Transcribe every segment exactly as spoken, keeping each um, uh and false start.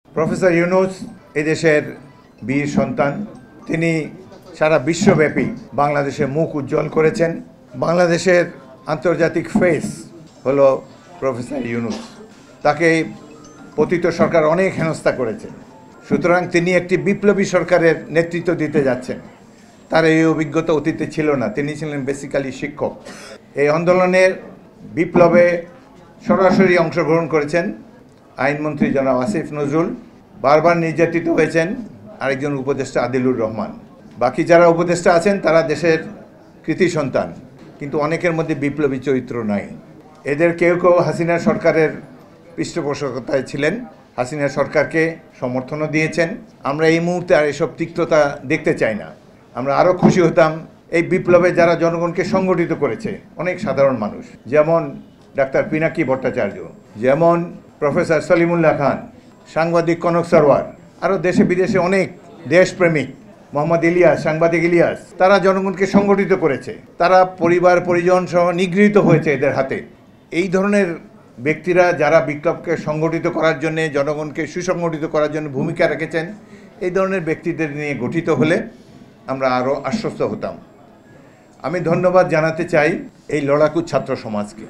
Professor Yunus এদেশের বীর সন্তান। তিনি সারা বিশ্বব্যাপী বাংলাদেশের মুখ উজ্জ্বল করেছেন। বাংলাদেশের আন্তর্জাতিক ফেস হলো প্রফেসর ইউনূস। তাকে পতিত সরকার অনেক হেনস্থা করেছে, সুতরাং তিনি একটি বিপ্লবী সরকারের নেতৃত্ব দিতে যাচ্ছেন। তার এই অভিজ্ঞতা অতীতে ছিল না। তিনি ছিলেন বেসিক্যালি শিক্ষক। এই আন্দোলনের বিপ্লবে সরাসরি অংশগ্রহণ করেছেন আইনমন্ত্রী জনাব আসিফ নজরুল। বারবার নির্যাতিত হয়েছেন আরেকজন উপদেষ্টা আদিলুর রহমান। বাকি যারা উপদেষ্টা আছেন তারা দেশের কৃতি সন্তান, কিন্তু অনেকের মধ্যে বিপ্লবী চরিত্র নাই। এদের কেউ কেউ হাসিনা সরকারের পৃষ্ঠপোষকতায় ছিলেন, হাসিনা সরকারকে সমর্থনও দিয়েছেন। আমরা এই মুহূর্তে আর এসব তিক্ততা দেখতে চাই না। আমরা আরও খুশি হতাম এই বিপ্লবে যারা জনগণকে সংগঠিত করেছে, অনেক সাধারণ মানুষ, যেমন ডাক্তার পিনাকি ভট্টাচার্য, যেমন প্রফেসর সলিমুল্লাহ খান, সাংবাদিক কনক সরওয়ার, আরও দেশে বিদেশে অনেক দেশপ্রেমিক, মোহাম্মদ ইলিয়াস, সাংবাদিক ইলিয়াস, তারা জনগণকে সংগঠিত করেছে। তারা পরিবার পরিজন সহ নিগৃহীত হয়েছে এদের হাতে। এই ধরনের ব্যক্তিরা যারা বিপ্লবকে সংগঠিত করার জন্যে, জনগণকে সুসংগঠিত করার জন্য ভূমিকা রেখেছেন, এই ধরনের ব্যক্তিদের নিয়ে গঠিত হলে আমরা আরও আশ্বস্ত হতাম। আমি ধন্যবাদ জানাতে চাই এই লড়াকু ছাত্র সমাজকে।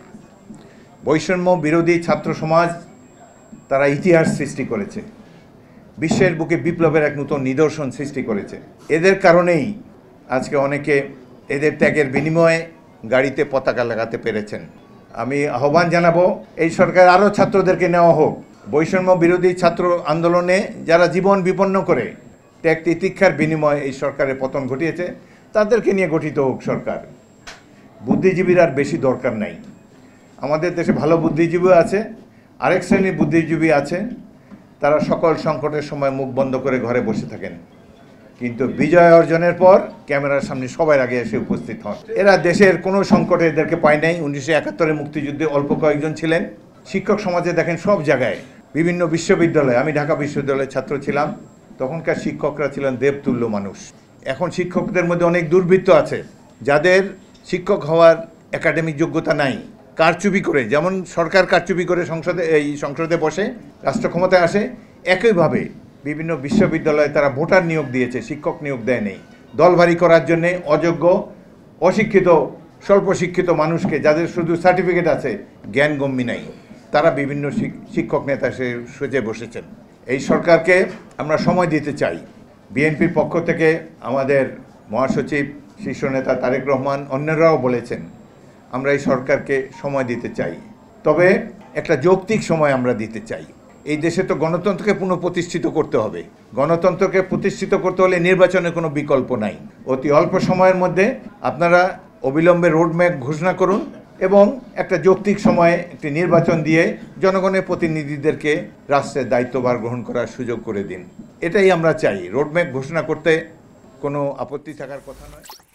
বৈষম্য বিরোধী ছাত্র সমাজ তারা ইতিহাস সৃষ্টি করেছে, বিশ্বের বুকে বিপ্লবের এক নতুন নিদর্শন সৃষ্টি করেছে। এদের কারণেই আজকে অনেকে এদের ত্যাগের বিনিময়ে গাড়িতে পতাকা লাগাতে পেরেছেন। আমি আহ্বান জানাবো এই সরকার আরও ছাত্রদেরকে নেওয়া হোক। বৈষম্য বিরোধী ছাত্র আন্দোলনে যারা জীবন বিপন্ন করে ত্যাগ তিতিক্ষার বিনিময়ে এই সরকারের পতন ঘটিয়েছে, তাদেরকে নিয়ে গঠিত হোক সরকার। বুদ্ধিজীবীর আর বেশি দরকার নাই। আমাদের দেশে ভালো বুদ্ধিজীবী আছে, আরেক শ্রেণীর বুদ্ধিজীবী আছে, তারা সকল সংকটের সময় মুখ বন্ধ করে ঘরে বসে থাকেন, কিন্তু বিজয় অর্জনের পর ক্যামেরার সামনে সবার আগে এসে উপস্থিত হন। এরা দেশের কোনো সংকটে এদেরকে পায় নাই। উনিশশো একাত্তরের মুক্তিযুদ্ধে অল্প কয়েকজন ছিলেন। শিক্ষক সমাজে দেখেন সব জায়গায়, বিভিন্ন বিশ্ববিদ্যালয়ে, আমি ঢাকা বিশ্ববিদ্যালয়ের ছাত্র ছিলাম, তখনকার শিক্ষকরা ছিলেন দেবতুল্য মানুষ। এখন শিক্ষকদের মধ্যে অনেক দুর্বৃত্ত আছে যাদের শিক্ষক হওয়ার একাডেমিক যোগ্যতা নাই। কারচুপি করে, যেমন সরকার কারচুপি করে সংসদে এই সংসদে বসে রাষ্ট্র ক্ষমতায় আসে, একইভাবে বিভিন্ন বিশ্ববিদ্যালয়ে তারা ভোটার নিয়োগ দিয়েছে, শিক্ষক নিয়োগ দেয় নেই। দলভারী করার জন্যে অযোগ্য, অশিক্ষিত, স্বল্প শিক্ষিত মানুষকে, যাদের শুধু সার্টিফিকেট আছে, জ্ঞানগম্যী নাই, তারা বিভিন্ন শিক্ষক নেতা সে সেজে বসেছেন। এই সরকারকে আমরা সময় দিতে চাই। বিএনপির পক্ষ থেকে আমাদের মহাসচিব, শীর্ষ নেতা তারেক রহমান, অন্যরাও বলেছেন আমরা এই সরকারকে সময় দিতে চাই, তবে একটা যৌক্তিক সময় আমরা দিতে চাই। এই দেশে তো গণতন্ত্রকে পুনঃপ্রতিষ্ঠিত করতে হবে। গণতন্ত্রকে প্রতিষ্ঠিত করতে হলে নির্বাচনের কোনো বিকল্প নাই। অতি অল্প সময়ের মধ্যে আপনারা অবিলম্বে রোডম্যাপ ঘোষণা করুন এবং একটা যৌক্তিক সময়ে একটি নির্বাচন দিয়ে জনগণের প্রতিনিধিদেরকে রাষ্ট্রের দায়িত্বভার গ্রহণ করার সুযোগ করে দিন। এটাই আমরা চাই। রোডম্যাপ ঘোষণা করতে কোনো আপত্তি থাকার কথা নয়।